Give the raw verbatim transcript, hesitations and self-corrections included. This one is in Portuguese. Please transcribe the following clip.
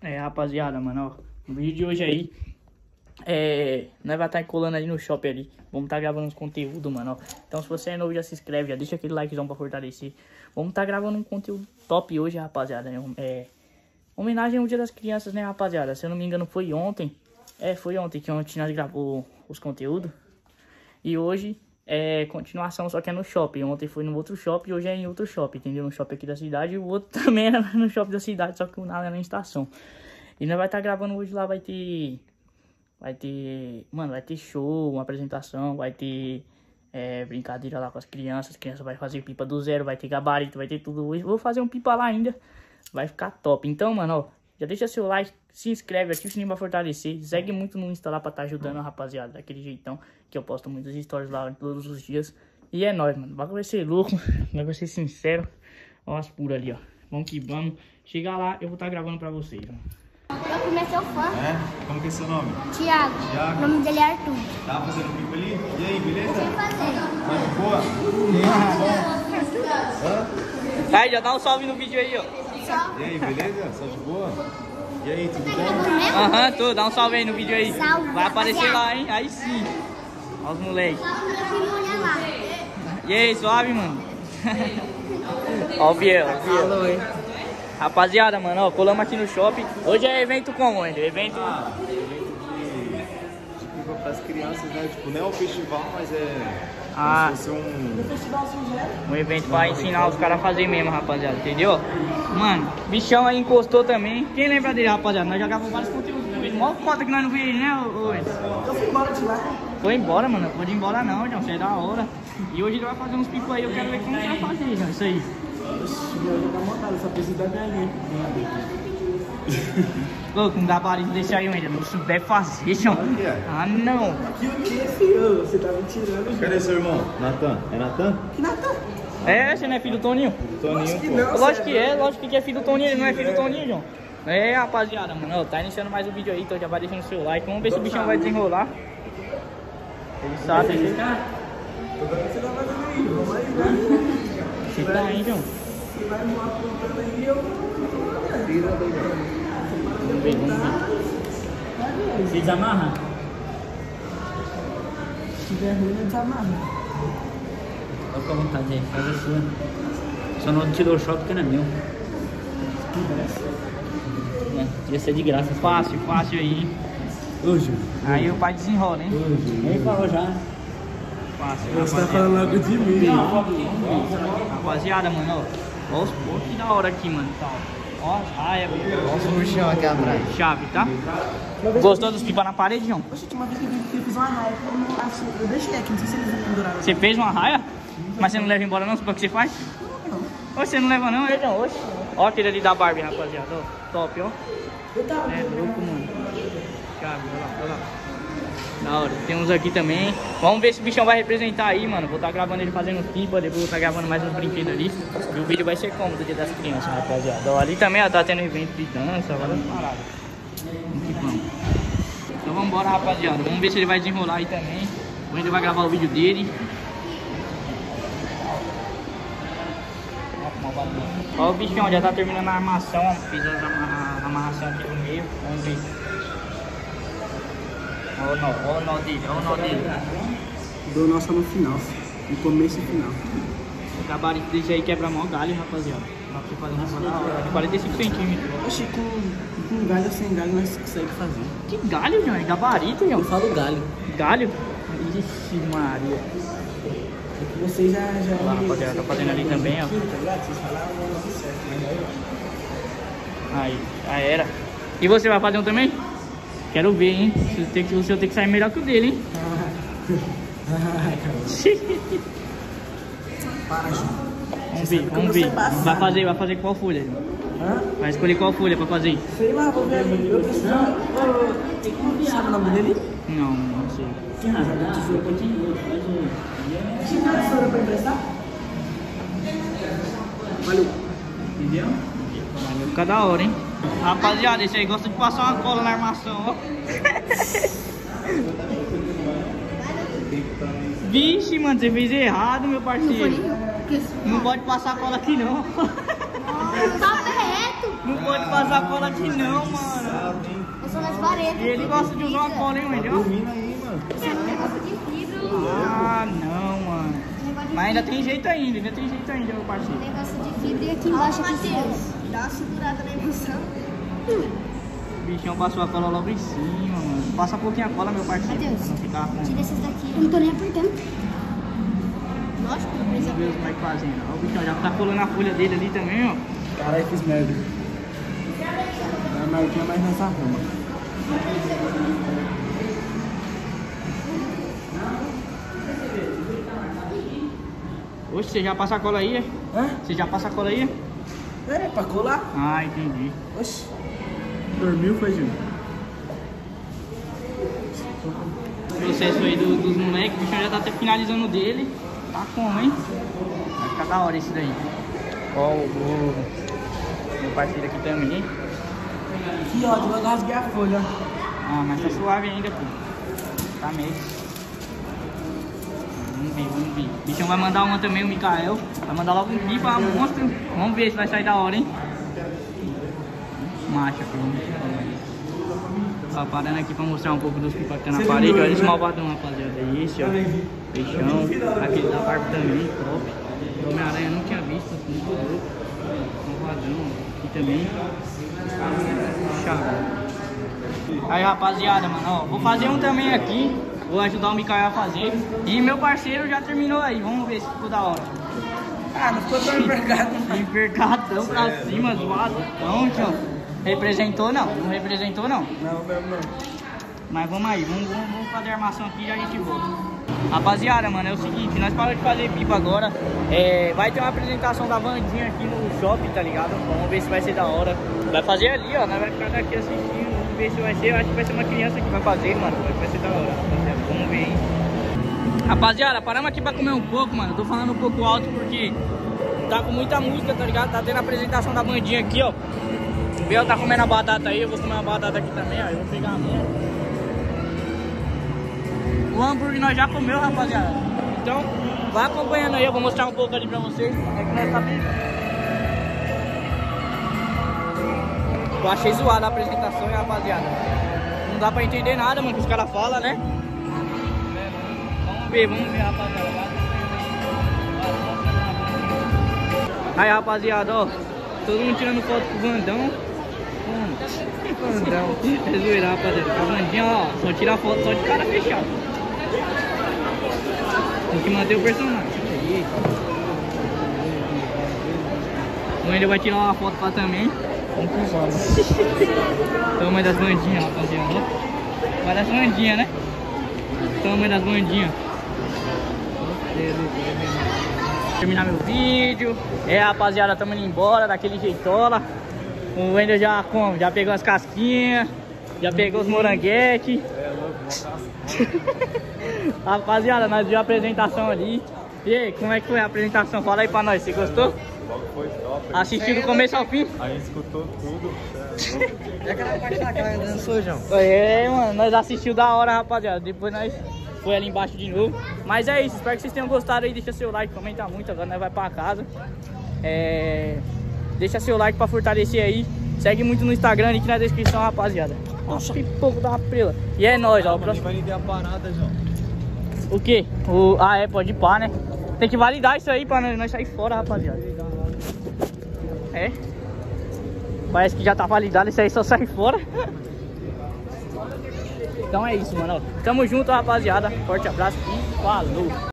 É, rapaziada, mano, ó. O vídeo de hoje aí é... nós vai estar colando ali no shopping ali. Vamos estar gravando uns conteúdos, mano, ó. Então se você é novo, já se inscreve, já deixa aquele likezão pra fortalecer. Vamos estar gravando um conteúdo top hoje, rapaziada. É... homenagem ao Dia das Crianças, né, rapaziada? Se eu não me engano, foi ontem. É, foi ontem que ontem nós gravou os conteúdos. E hoje é continuação, só que é no shopping. Ontem foi no outro shopping, hoje é em outro shopping, entendeu? No shopping aqui da cidade. E o outro também era no shopping da cidade, só que o nada é na estação. E nós vai estar gravando hoje lá, vai ter... Vai ter... Mano, vai ter show, uma apresentação, vai ter... É, brincadeira lá com as crianças. As crianças vai fazer pipa do zero, vai ter gabarito, vai ter tudo hoje. Vou fazer um pipa lá ainda. Vai ficar top. Então, mano, ó, já deixa seu like, se inscreve, ativa o sininho pra fortalecer. Segue muito no Insta lá pra estar tá ajudando a rapaziada, daquele jeitão. Que eu posto muitas stories lá todos os dias. E é nóis, mano. O bagulho vai ser louco, vai ser sincero. Ó as puras ali, ó. Vamos que vamos. Chegar lá, eu vou estar tá gravando pra vocês, ó. Eu comecei seu fã. É? Como que é seu nome? Thiago. Thiago. O nome dele é Arthur. Tá fazendo um pico ali? E aí, beleza? Sem fazer. Tá de boa? Hã? Aí, já dá um salve no vídeo aí, ó. E aí, beleza? Só de boa? E aí, tudo bom? Aham, uhum, tô. Dá um salve aí no vídeo aí. Salve, vai aparecer rapaziada. lá, hein? Aí sim. Olha os moleques. Salve meu filho, olha lá. E aí, suave, mano? Ó o Biel, ó o Biel. Alô, hein? Rapaziada, mano, ó, colamos aqui no shopping. Hoje é evento como, ainda? Evento... Ah, evento de, de pipa pras crianças, né? Tipo, não é um festival, mas é... Ah, como se fosse um... um evento pra ensinar os caras a fazer mesmo, rapaziada, entendeu? Mano, bichão aí encostou também. Quem lembra dele, rapaziada? Nós já gravamos vários conteúdos. Mó foto que nós não vimos ele, né, ô? Eu fui embora de lá. Foi embora, mano. Não pode ir embora não, João. Você é da hora. E hoje ele vai fazer uns picos aí. Eu quero ver como que vai fazer, João. Isso aí. Eu vou montar, só preciso da galinha. Ô, com gabarito desse aí, ainda não souber fazer, João. Ah, não. Que o que, filho? Você tá me tirando. Cadê seu irmão? Natan. É Natan? Que Natan? É, você não é filho do Toninho? Toninho, que pô. não. Lógico que é, lógico que é filho do Toninho. Ele não é filho do Toninho, João. É, rapaziada, mano. Ó, tá iniciando mais um vídeo aí, então já vai deixando o seu like. Vamos ver se o bichão vai desenrolar. Ele sabe, ele tá. Você tá fazendo aí? Vamos aí, né? Você tá aí, João. Você vai me apontando aí, eu vou. Vira, Vamos ver, vamos ver. Se desamarra? Se tiver ruim, não desamarra. Fica à vontade aí, faz a sua. Só não tirou o choque porque não é meu. É, devia ser de graça. Fácil, fácil aí. Hoje. Aí o pai desenrola, hein? Nem falou já. Fácil. Você tá falando logo de mim. Rapaziada, mano, ó. Ó os pô, que da hora aqui, mano. Ó as raias, Olha os murchão aqui atrás. chave, tá? Gostou dos pipa na parede, João? Oxe, tinha uma vez que eu vi que eu fiz uma raia. Eu, não acho, eu deixei aqui, não sei se eles penduraram. Você fez uma raia? Mas você não leva embora não? Sabe o que você faz? Ou você não leva não, é, João? Oxe. Ó aquele ali da Barbie, rapaziada. Ó, top, ó. Eu tava. É louco, mano. Chave, olha lá, olha lá. Da hora. Tem uns aqui também. Vamos ver se o bichão vai representar aí, mano. Vou estar gravando ele fazendo pipa, depois vou estar gravando mais uns brinquedos ali. E o vídeo vai ser como do Dia das Crianças, rapaziada. Ó, ali também, ó, tá tendo evento de dança, várias paradas. Vamos que vamos. Então vamos embora, rapaziada. Vamos ver se ele vai desenrolar aí também. Ou ele vai gravar o vídeo dele. Ó o bichão, já tá terminando a armação. Ó. Fiz a amarra- amarração aqui no meio. Vamos ver. Ó o nó, ó o nó dele, ó o nó dele. Dou nossa no final. No começo e final. O gabarito desse aí quebra mó galho, rapaziada. Dá pra você fazer uma coisa da hora. De quarenta e cinco centímetros. Oxe, com, com galho ou sem galho nós conseguimos fazer. Que galho, João? É gabarito, João? Eu falo galho. Galho? Ixi, Maria. Você já... já Olha lá, rapaziada, tá fazendo ali também, ó. Vocês falaram certo, mas Aí, já era. E você vai fazer um também? Quero ver, hein? Se tem que, o seu tem que sair melhor que o dele, hein? para, Ju. Vamos ver, vamos ver. Vai fazer, vai fazer qual folha, João? Hã? Vai escolher qual folha pra fazer? Sei lá, vou ver ali. Eu preciso... Ô, sabe o nome dele? Não, não sei. Ah, joga tesoura pra quem? Tinha uma tesoura pra emprestar? Valeu. Entendeu? Vai ficar da hora, hein? Rapaziada, esse aí gosta de passar uma cola na armação, ó. Vixe, mano, você fez errado, meu parceiro. Não pode passar cola aqui, não. Papo reto. Não pode passar cola aqui não, mano. Eu sou nas varetas. E ele gosta de usar uma cola, hein, Wendel? Dormindo aí, mano. Você é um negócio de fibra. Ah, não, mano. Negócio de Mas ainda tem jeito ainda, ainda tem jeito ainda, meu parceiro. Negócio de fibra e aqui embaixo aqui Matheus, dá uma segurada na emoção. O bichão passou a cola logo em cima, mano. Passa um pouquinho a cola, meu parceiro. Matheus, Pra não ficar com... tira esses daqui. Eu não tô nem apertando. Lógico, não precisa. Vamos ver como é que fazendo. Ó, o bichão já tá colando a folha dele ali também, ó. Caralho, fiz merda. Não é marquinha mais nessa rama. Oxe, você já passa a cola aí, é? Hã? Você já passa a cola aí? É, pra colar? Ah, entendi. Oxi. Dormiu, foi, Júlio? O processo aí do, dos moleques, o bichão já tá até finalizando o dele. Tá como, hein? Vai ficar da hora esse daí. Ó, o, o meu parceiro aqui também. Que ódio, eu rasguei a folha. Ah, mas tá suave ainda, pô. Tá meio. Vamos ver, vamos ver. O bichão vai mandar uma também, o Mikael. Vai mandar logo um pipa, um monstro. Vamos ver se vai sair da hora, hein? Macha, pô. Tá parando aqui pra mostrar um pouco dos pipas que tá na parede. Olha esse malvadão, rapaziada. É esse, ó. Bichão. Aquele da barba também, top. O Homem-Aranha eu não tinha visto, assim, muito louco. Malvadão, ó. Aqui também. Chave. Aí, rapaziada, mano, ó. Vou fazer um também aqui. Vou ajudar o Mikael a fazer. E meu parceiro já terminou aí. Vamos ver se ficou da hora. Ah, não ficou tão envergado. Envergadão pra cima, zoado. Então, tio. Representou não? Não representou não? Não, não, não. Mas vamos aí, vamos, vamos, vamos fazer a armação aqui e já a gente volta. Rapaziada, mano, é o seguinte, nós paramos de fazer pipa agora. É, vai ter uma apresentação da Vandinha aqui no shopping, tá ligado? Vamos ver se vai ser da hora. Vai fazer ali, ó, nós vai ficar daqui assistindo. Vamos ver se vai ser, eu acho que vai ser uma criança que vai fazer, mano. Vai ser da hora, rapaziada. Vamos ver, hein? Rapaziada, paramos aqui pra comer um pouco, mano. Tô falando um pouco alto porque tá com muita música, tá ligado? Tá tendo a apresentação da bandinha aqui, ó. O Bel tá comendo a batata aí, eu vou comer uma batata aqui também, ó. Eu vou pegar a minha. O hambúrguer nós já comeu, rapaziada. Então, vai acompanhando aí, eu vou mostrar um pouco ali pra vocês. É que nós tá bem... Eu achei zoada a apresentação, hein, rapaziada. Não dá pra entender nada, mano, que os caras falam, né? Vamos ver, vamos ver, rapaziada. Aí, rapaziada, ó. Todo mundo tirando foto com o Vandão. Mano, Vandão. É zoeira, rapaziada. A Vandinha, ó, só tira foto só de cara fechado. Tem que manter o personagem. O Wendel vai tirar uma foto lá também. Tamanho das bandinhas, rapaziada. Vai das bandinhas, né? Tamanho das bandinhas. Terminar meu vídeo. É, rapaziada, tamo indo embora daquele jeitola. O Wendel já, como, já pegou as casquinhas, já pegou os moranguetes. Rapaziada, nós vimos a apresentação ali. E aí, como é que foi a apresentação? Fala aí pra nós, você gostou? Foi top. Assistiu do começo ao fim? A gente escutou tudo. É aquela parte lá que ela dançou, João. É, mano, nós assistiu da hora, rapaziada. Depois nós foi ali embaixo de novo. Mas é isso, espero que vocês tenham gostado aí. Deixa seu like, comenta muito. Agora nós vai pra casa. É... Deixa seu like pra fortalecer aí. Segue muito no Instagram, link na descrição, rapaziada. Nossa, que pouco da prela. E é nóis, ó. O próximo... Vai ter a parada, João. O que? O... Ah, é, pode ir pá, né? Tem que validar isso aí pra nós sair fora, rapaziada. É? Parece que já tá validado, isso aí só sai fora. Então é isso, mano. Tamo junto, rapaziada. Forte abraço e falou!